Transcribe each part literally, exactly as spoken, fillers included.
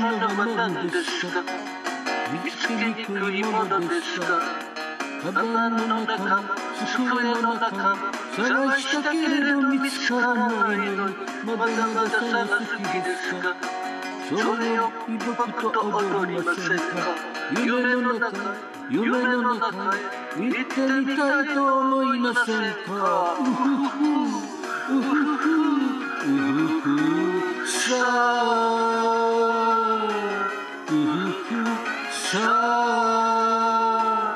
のは何ですか？見つけにくいものですか？カバンの中、机の中、探したけれど見つからないのに、まだまだ探す気ですか？それを僕と踊りませんか？夢の中、夢の中へ行ってみたいと思いませんか？うふふ、うふふ、うふふ、さあ、うふふ、さあ。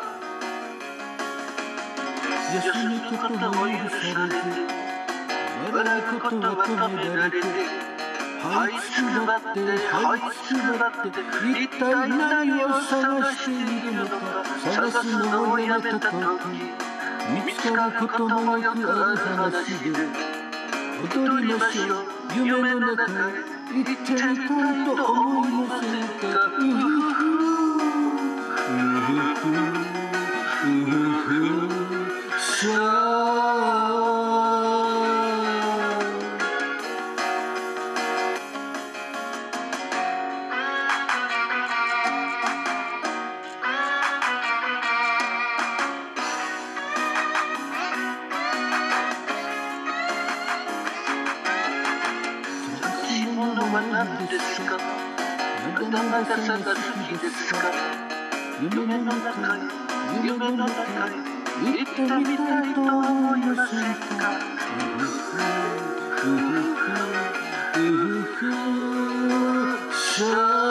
休むことも許されず、笑うことは止められて、這いつくばって、這いつくばって、一体何を探しているのか、探すのをやめたとき、見つかることもよくある話で、踊りましょう、夢の中へ行ってみたいと思いませんか？うふふ、うふふ、うふふ、さあ。何ですか？まだまだ探す気ですか？夢の中へ、夢の中へ行ってみたいと思いませんか？うふふ、うふふ、うふふ、さあ。